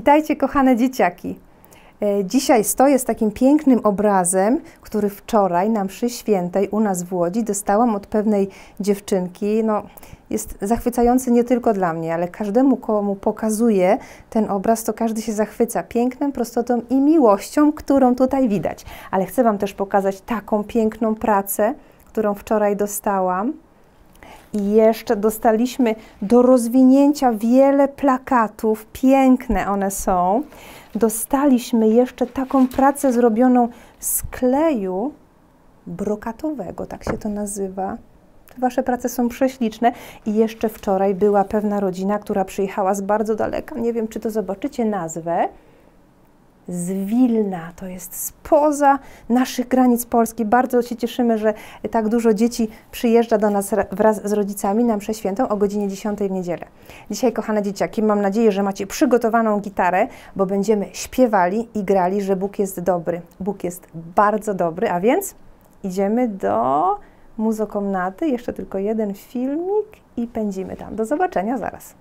Witajcie, kochane dzieciaki. Dzisiaj stoję z takim pięknym obrazem, który wczoraj na mszy świętej u nas w Łodzi dostałam od pewnej dziewczynki. No, jest zachwycający nie tylko dla mnie, ale każdemu, komu pokazuję ten obraz, to każdy się zachwyca pięknem, prostotą i miłością, którą tutaj widać. Ale chcę Wam też pokazać taką piękną pracę, którą wczoraj dostałam. I jeszcze dostaliśmy do rozwinięcia wiele plakatów, piękne one są. Dostaliśmy jeszcze taką pracę zrobioną z kleju brokatowego, tak się to nazywa. Wasze prace są prześliczne. I jeszcze wczoraj była pewna rodzina, która przyjechała z bardzo daleka. Nie wiem, czy to zobaczycie nazwę. Z Wilna, to jest spoza naszych granic Polski. Bardzo się cieszymy, że tak dużo dzieci przyjeżdża do nas wraz z rodzicami na mszę świętą o godzinie 10 w niedzielę. Dzisiaj, kochane dzieciaki, mam nadzieję, że macie przygotowaną gitarę, bo będziemy śpiewali i grali, że Bóg jest dobry. Bóg jest bardzo dobry, a więc idziemy do muzokomnaty. Jeszcze tylko jeden filmik i pędzimy tam. Do zobaczenia zaraz.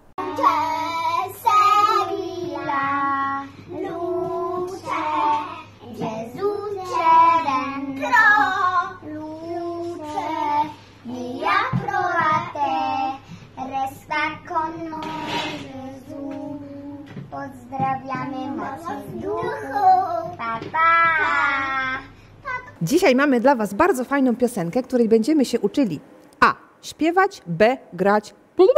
Pozdrawiamy mocno duchu. Pa, pa. Dzisiaj mamy dla Was bardzo fajną piosenkę, której będziemy się uczyli A. Śpiewać, B. Grać.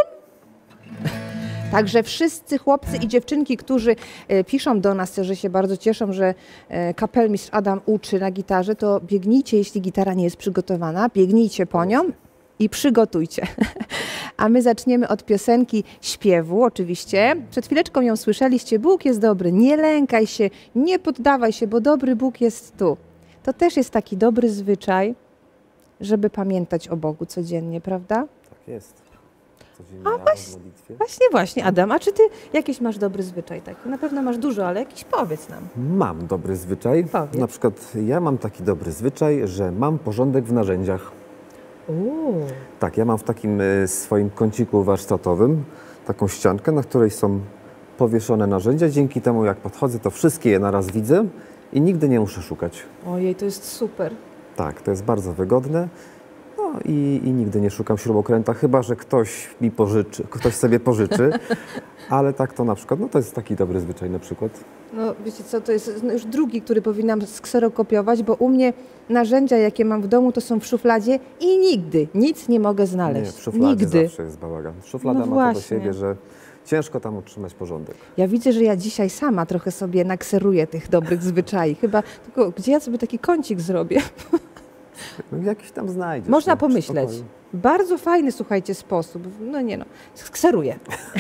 Także wszyscy chłopcy i dziewczynki, którzy piszą do nas, że się bardzo cieszą, że kapelmistrz Adam uczy na gitarze, to biegnijcie, jeśli gitara nie jest przygotowana, biegnijcie po nią i przygotujcie. A my zaczniemy od piosenki śpiewu, oczywiście. Przed chwileczką ją słyszeliście. Bóg jest dobry, nie lękaj się, nie poddawaj się, bo dobry Bóg jest tu. To też jest taki dobry zwyczaj, żeby pamiętać o Bogu codziennie, prawda? Tak jest. Codziennie A właśnie, Adam, a czy ty jakiś masz dobry zwyczaj taki? Na pewno masz dużo, ale jakiś powiedz nam. Mam dobry zwyczaj. Powiedz. Na przykład ja mam taki dobry zwyczaj, że mam porządek w narzędziach. Tak, ja mam w takim swoim kąciku warsztatowym taką ściankę, na której są powieszone narzędzia. Dzięki temu, jak podchodzę, to wszystkie je naraz widzę i nigdy nie muszę szukać. Ojej, to jest super. Tak, to jest bardzo wygodne. No i nigdy nie szukam śrubokręta, chyba że ktoś mi pożyczy, ktoś sobie pożyczy. Ale tak to na przykład, no to jest taki dobry zwyczaj na przykład. No wiecie co, to jest już drugi, który powinnam skserokopiować, bo u mnie narzędzia, jakie mam w domu, to są w szufladzie i nigdy nic nie mogę znaleźć. Nie, w szufladzie nigdy. zawsze jest bałagan. Szuflada No ma to do właśnie. siebie, że ciężko tam utrzymać porządek. Ja widzę, że ja dzisiaj sama trochę sobie nakseruję tych dobrych zwyczai. Chyba, tylko gdzie ja sobie taki kącik zrobię? No, jakiś tam znajdziesz. Można no, w pomyśleć. spokoju. Bardzo fajny, słuchajcie, sposób. No nie no, skseruję.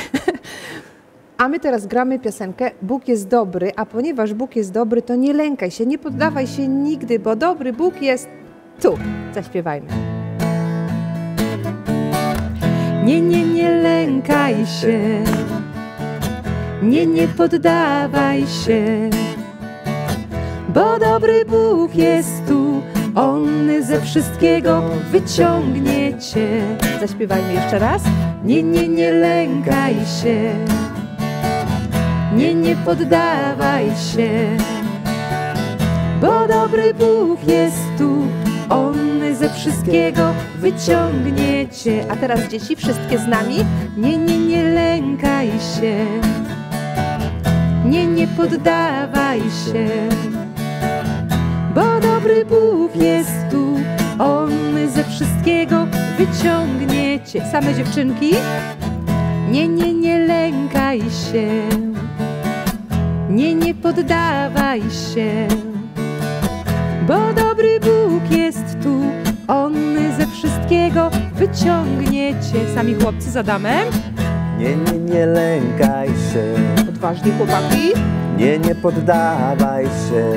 A my teraz gramy piosenkę Bóg jest dobry, a ponieważ Bóg jest dobry, to nie lękaj się, nie poddawaj się nigdy, bo dobry Bóg jest tu. Zaśpiewajmy. Nie lękaj się, nie poddawaj się, bo dobry Bóg jest tu, On ze wszystkiego wyciągnie cię. Zaśpiewajmy jeszcze raz. Nie lękaj się, nie poddawaj się, bo dobry Bóg jest tu, On ze wszystkiego wyciągnie cię. A teraz dzieci, wszystkie z nami. Nie lękaj się, nie poddawaj się, bo dobry Bóg jest tu, On ze wszystkiego wyciągnie cię. Same dziewczynki. Nie lękaj się, nie poddawaj się, bo dobry Bóg jest tu, On ze wszystkiego wyciągnie cię. Sami chłopcy z Adamem. Nie lękaj się. Odważni chłopaki. Nie poddawaj się,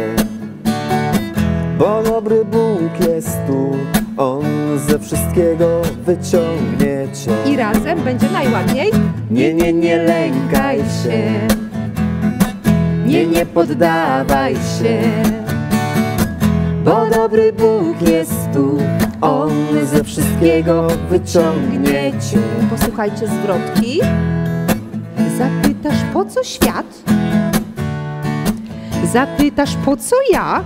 bo dobry Bóg jest tu, On ze wszystkiego wyciągnie cię. I razem będzie najładniej. Nie lękaj się, nie poddawaj się, bo dobry Bóg jest tu, On ze wszystkiego wyciągnie cię. Posłuchajcie zwrotki. Zapytasz, po co świat? Zapytasz, po co ja?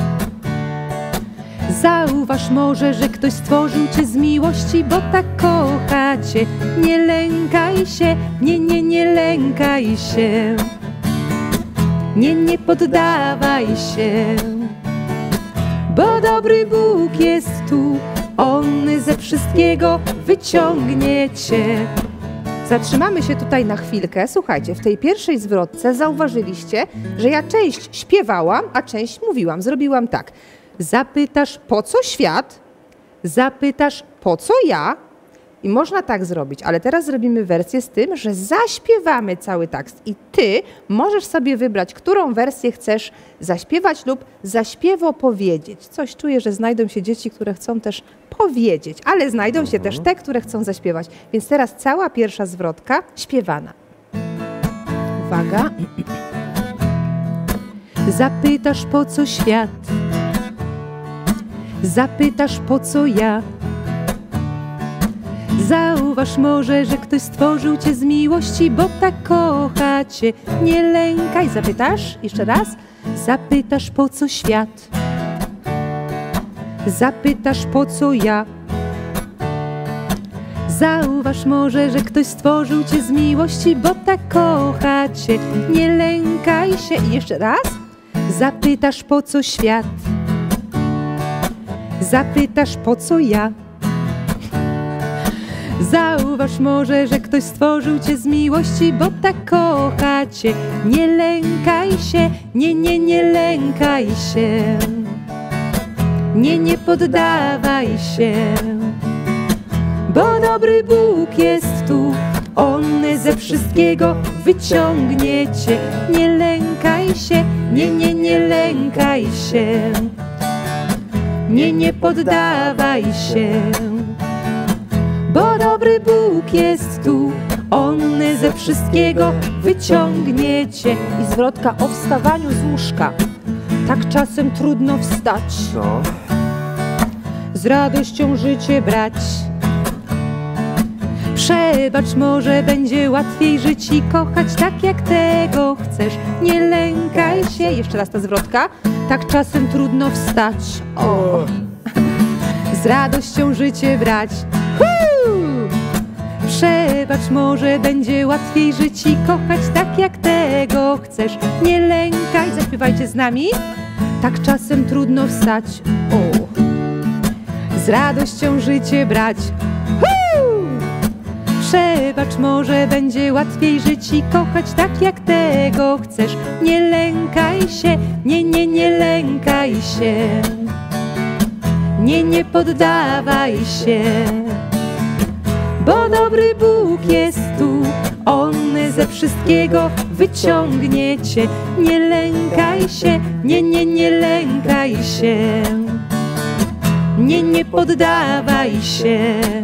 Zauważ może, że ktoś stworzył cię z miłości, bo tak kocha cię. Nie lękaj się, nie lękaj się. Nie poddawaj się, bo dobry Bóg jest tu, On ze wszystkiego wyciągnie cię. Zatrzymamy się tutaj na chwilkę. Słuchajcie, w tej pierwszej zwrotce zauważyliście, że ja część śpiewałam, a część mówiłam. Zrobiłam tak. Zapytasz, po co świat? Zapytasz, po co ja? I można tak zrobić, ale teraz zrobimy wersję z tym, że zaśpiewamy cały tekst i ty możesz sobie wybrać, którą wersję chcesz zaśpiewać lub zaśpiewo powiedzieć. Coś czuję, że znajdą się dzieci, które chcą też powiedzieć, ale znajdą się też te, które chcą zaśpiewać. Więc teraz cała pierwsza zwrotka śpiewana. Uwaga. Zapytasz, po co świat? Zapytasz, po co ja? Zauważ może, że ktoś stworzył cię z miłości, bo tak kocha cię. Nie lękaj. Zapytasz? Jeszcze raz. Zapytasz, po co świat? Zapytasz, po co ja? Zauważ może, że ktoś stworzył cię z miłości, bo tak kocha cię. Nie lękaj się. I jeszcze raz. Zapytasz, po co świat? Zapytasz, po co ja? Zauważ może, że ktoś stworzył cię z miłości, bo tak kocha cię. Nie lękaj się, nie lękaj się. Nie poddawaj się, bo dobry Bóg jest tu, On ze wszystkiego wyciągnie cię. Nie lękaj się, nie lękaj się. Nie poddawaj się, bo dobry Bóg jest tu, On ze wszystkiego wyciągnie cię. I zwrotka o wstawaniu z łóżka. Tak czasem trudno wstać, No. z radością życie brać. Przebacz, może będzie łatwiej żyć i kochać tak, jak tego chcesz. Nie lękaj się. Jeszcze raz ta zwrotka. Tak czasem trudno wstać, o, z radością życie brać. Przebacz, może będzie łatwiej żyć i kochać tak, jak tego chcesz. Nie lękaj. Zaśpiewajcie z nami. Tak czasem trudno wstać, o, z radością życie brać. Przebacz, może będzie łatwiej żyć i kochać tak, jak tego chcesz. Nie lękaj się, nie lękaj się. Nie poddawaj się, bo dobry Bóg jest tu, On ze wszystkiego wyciągnie cię. Nie lękaj się, nie lękaj się. Nie poddawaj się,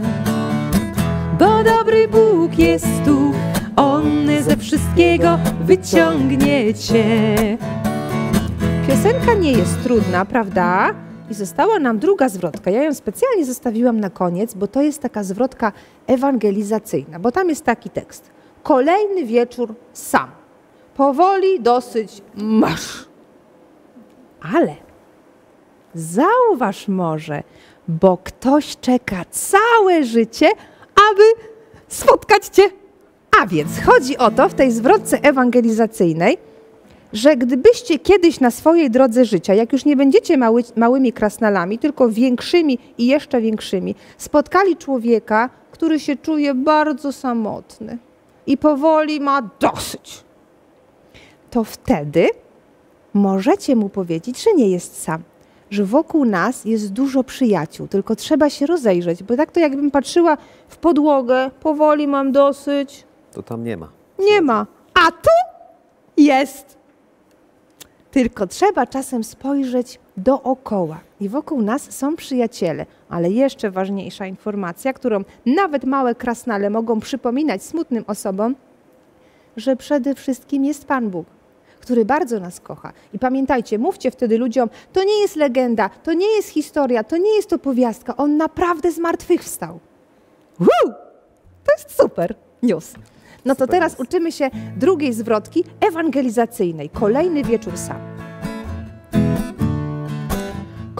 bo dobry Bóg jest tu, On ze wszystkiego wyciągnie cię. Piosenka nie jest trudna, prawda? I została nam druga zwrotka. Ja ją specjalnie zostawiłam na koniec, bo to jest taka zwrotka ewangelizacyjna, bo tam jest taki tekst. Kolejny wieczór sam. Powoli dosyć masz. Ale zauważ może, bo ktoś czeka całe życie, aby spotkać cię. A więc chodzi o to w tej zwrotce ewangelizacyjnej, że gdybyście kiedyś na swojej drodze życia, jak już nie będziecie małymi krasnalami, tylko większymi i jeszcze większymi, spotkali człowieka, który się czuje bardzo samotny i powoli ma dosyć, to wtedy możecie mu powiedzieć, że nie jest sam, że wokół nas jest dużo przyjaciół, tylko trzeba się rozejrzeć, bo tak to jakbym patrzyła w podłogę, powoli mam dosyć. To tam nie ma. Nie ma, a tu jest. Tylko trzeba czasem spojrzeć dookoła i wokół nas są przyjaciele, ale jeszcze ważniejsza informacja, którą nawet małe krasnale mogą przypominać smutnym osobom, że przede wszystkim jest Pan Bóg, który bardzo nas kocha. I pamiętajcie, mówcie wtedy ludziom, to nie jest legenda, to nie jest historia, to nie jest opowiastka, On naprawdę zmartwychwstał. To jest super news. No to teraz uczymy się drugiej zwrotki ewangelizacyjnej. Kolejny wieczór sam.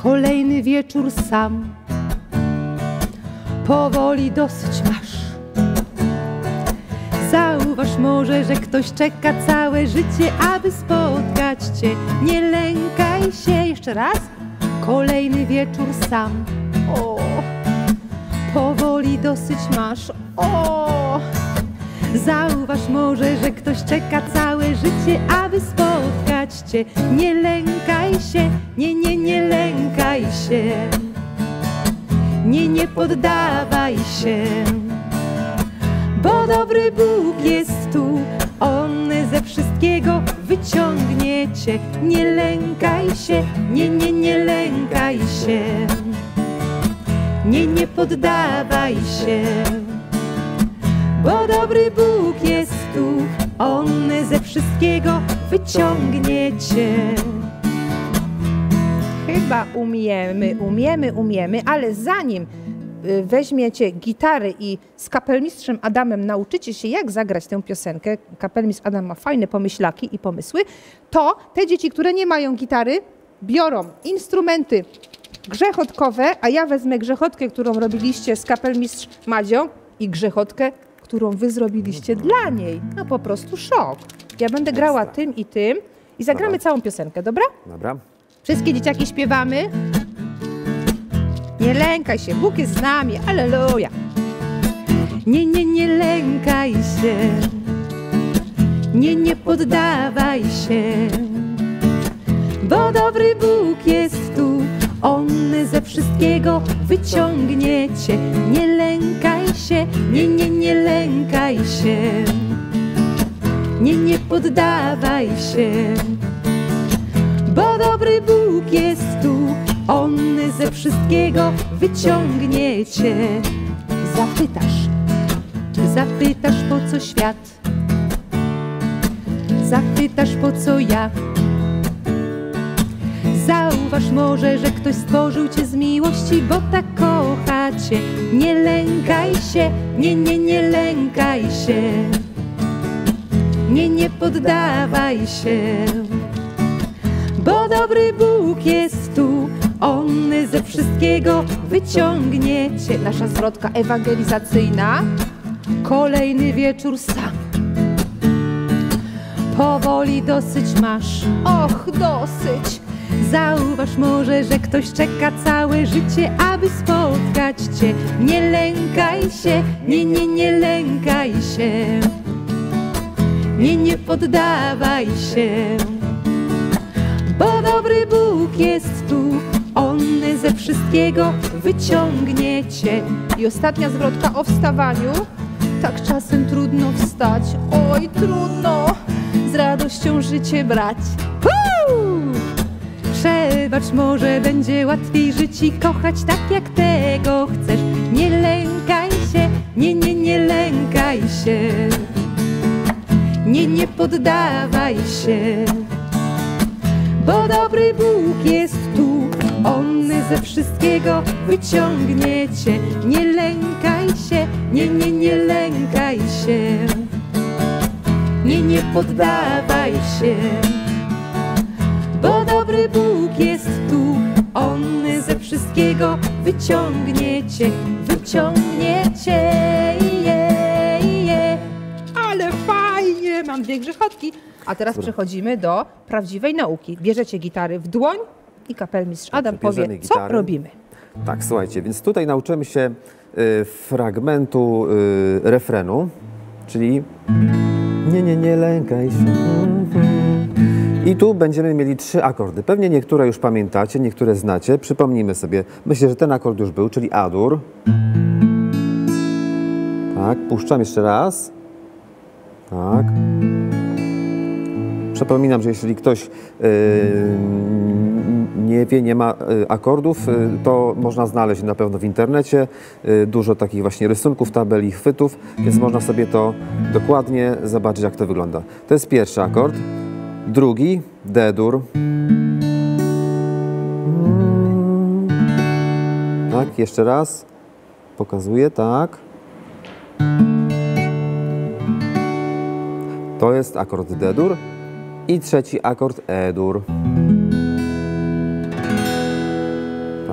Kolejny wieczór sam, powoli dosyć masz. Zauważ może, że ktoś czeka całe życie, aby spotkać cię. Nie lękaj się. Jeszcze raz. Kolejny wieczór sam. O, powoli dosyć masz. O, zauważ może, że ktoś czeka całe życie, aby spotkać cię. Nie lękaj się. Nie lękaj się. Nie poddawaj się. Bo dobry Bóg jest tu, On ze wszystkiego wyciągnie cię. Nie lękaj się, nie lękaj się. Nie poddawaj się. Bo dobry Bóg jest tu, On ze wszystkiego wyciągnie cię. Chyba umiemy, ale zanim weźmiecie gitary i z kapelmistrzem Adamem nauczycie się, jak zagrać tę piosenkę, kapelmistrz Adam ma fajne pomyślaki i pomysły, to te dzieci, które nie mają gitary, biorą instrumenty grzechotkowe, a ja wezmę grzechotkę, którą robiliście z kapelmistrz Madzią i grzechotkę, którą wy zrobiliście dla niej. No po prostu szok. Ja będę grała tym i tym i zagramy całą piosenkę, dobra? Dobra. Wszystkie dzieciaki śpiewamy. Nie lękaj się, Bóg jest z nami, alleluja. Nie lękaj się. Nie poddawaj się. Bo dobry Bóg jest tu, On ze wszystkiego wyciągnie cię. Nie lękaj się, nie lękaj się. Nie poddawaj się. Bo dobry Bóg jest tu, On ze wszystkiego wyciągnie cię. Zapytasz po co świat, zapytasz po co ja. Zauważ może, że ktoś stworzył cię z miłości, bo tak kocha cię. Nie lękaj się, nie lękaj się. Nie poddawaj się. Bo dobry Bóg jest tu, On ze wszystkiego wyciągnie cię. Nasza zwrotka ewangelizacyjna. Kolejny wieczór sam, powoli dosyć masz. Och, dosyć. Zauważ może, że ktoś czeka całe życie, aby spotkać cię. Nie lękaj się, nie lękaj się. Nie poddawaj się. Bo dobry Bóg jest tu, On ze wszystkiego wyciągnie cię. I ostatnia zwrotka o wstawaniu. Tak czasem trudno wstać, oj trudno z radością życie brać. Przebacz, może będzie łatwiej żyć i kochać tak, jak tego chcesz. Nie lękaj się, nie lękaj się. Nie poddawaj się. Bo dobry Bóg jest tu, On ze wszystkiego wyciągnie cię. Nie lękaj się, nie lękaj się. Nie poddawaj się. Bo dobry Bóg jest tu, On ze wszystkiego wyciągnie cię. Wyciągnie cię. Ale fajnie, mam dwie grzechotki. A teraz przechodzimy do prawdziwej nauki. Bierzecie gitary w dłoń i kapelmistrz Adam powie, co robimy. Tak, słuchajcie, więc tutaj nauczymy się fragmentu refrenu, czyli nie lękaj się. I tu będziemy mieli 3 akordy. Pewnie niektóre już pamiętacie, niektóre znacie. Przypomnijmy sobie. Myślę, że ten akord już był, czyli A-dur. Tak, puszczam jeszcze raz. Tak. Przypominam, że jeśli ktoś nie wie, nie ma akordów, to można znaleźć na pewno w internecie dużo takich właśnie rysunków, tabeli, chwytów, więc można sobie to dokładnie zobaczyć, jak to wygląda. To jest pierwszy akord. Drugi, D-dur. Tak, jeszcze raz. Pokazuję, tak. To jest akord D-dur. I trzeci akord E-dur.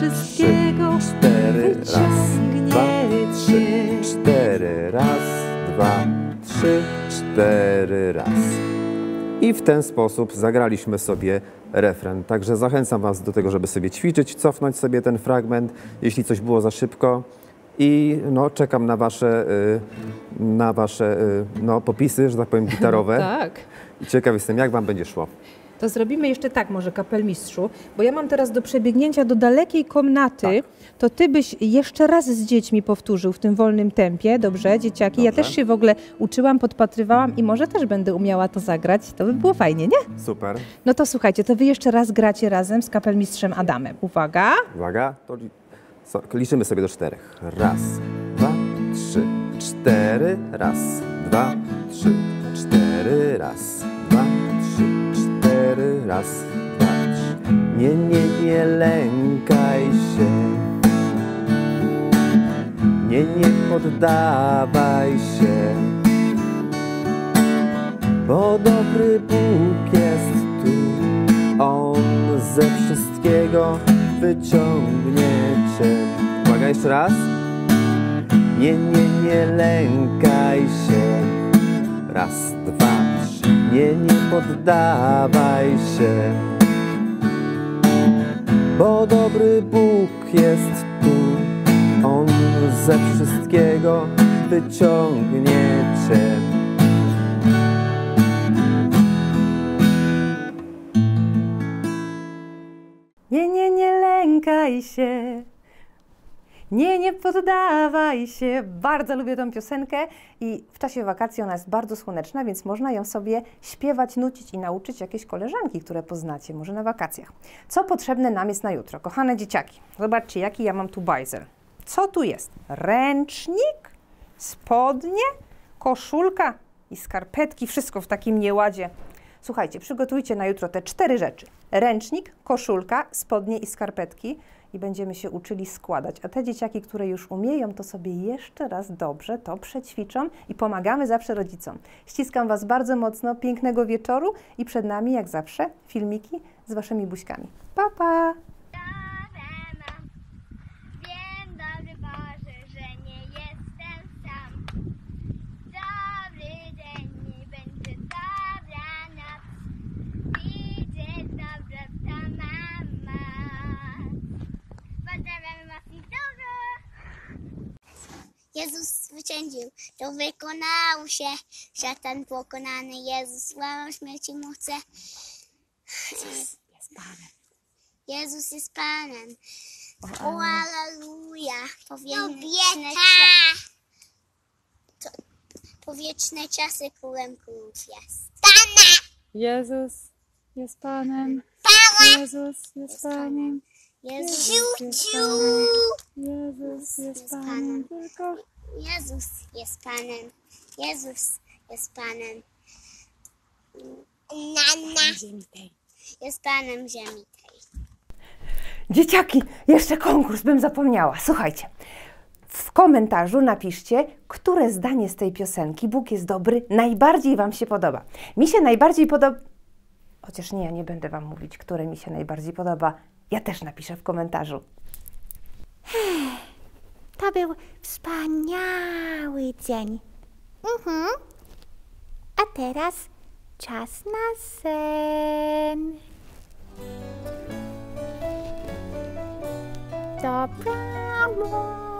wszystkiego 4, raz, 2, 3, wyciągniecie. 4, raz, 2, 3, 4, raz. I w ten sposób zagraliśmy sobie refren. Także zachęcam Was do tego, żeby sobie ćwiczyć, cofnąć sobie ten fragment, jeśli coś było za szybko. I no, czekam na wasze popisy, że tak powiem, gitarowe. Tak. I ciekaw jestem, jak Wam będzie szło. To zrobimy jeszcze tak może, kapelmistrzu, bo ja mam teraz do przebiegnięcia do dalekiej komnaty, to ty byś jeszcze raz z dziećmi powtórzył w tym wolnym tempie, dobrze, dzieciaki? Ja Dobrze. też się w ogóle uczyłam, podpatrywałam i może też będę umiała to zagrać, to by było fajnie, nie? Super. No to słuchajcie, to wy jeszcze raz gracie razem z kapelmistrzem Adamem. Uwaga! Uwaga, to liczymy sobie do 4. Raz, 2, 3, 4. Raz, 2, 3, 4. Raz, 2, 3, 4. Raz, 2, 3. Nie lękaj się. Nie poddawaj się. Bo dobry Bóg jest tu. On ze wszystkiego wyciągnie cię. Uwaga, jeszcze raz. Nie lękaj się. Raz, 2, 3. Nie poddawaj się. Bo dobry Bóg jest tu. On ze wszystkiego wyciągniecie. Nie lękaj się. Nie poddawaj się. Bardzo lubię tę piosenkę i w czasie wakacji ona jest bardzo słoneczna, więc można ją sobie śpiewać, nucić i nauczyć jakieś koleżanki, które poznacie, może na wakacjach. Co potrzebne nam jest na jutro? Kochane dzieciaki, zobaczcie, jaki ja mam tu bajzel. Co tu jest? Ręcznik, spodnie, koszulka i skarpetki, wszystko w takim nieładzie. Słuchajcie, przygotujcie na jutro te 4 rzeczy. Ręcznik, koszulka, spodnie i skarpetki i będziemy się uczyli składać. A te dzieciaki, które już umieją, to sobie jeszcze raz dobrze to przećwiczą i pomagamy zawsze rodzicom. Ściskam Was bardzo mocno, pięknego wieczoru i przed nami, jak zawsze, filmiki z Waszymi buźkami. Pa, pa! Wiem, dobry Boże, że nie jestem sam. Dobry dzień, nie będzie dobra noc. Idzie dobra ta mama. Pozdrawiamy Was i dużo. Jezus zwyciężył, to wykonało się. Szatan pokonany, Jezus łamał śmierci mu chce. Jezus jest Panem. Jezus jest Panem. O, alleluja. Powieczne czasy królem królów jest. Jezus jest Panem. Jezus jest Panem. Jezus jest Panem. Jezus jest Panem. Tylko Jezus jest Panem. Jezus jest Panem. ziemi tej. Jest Panem ziemi tej. Dzieciaki, jeszcze konkurs, bym zapomniała. Słuchajcie, w komentarzu napiszcie, które zdanie z tej piosenki Bóg jest dobry najbardziej Wam się podoba. Mi się najbardziej podoba... Chociaż nie, ja nie będę Wam mówić, które mi się najbardziej podoba. Ja też napiszę w komentarzu. To był wspaniały dzień. A teraz czas na sen. Dobranoc.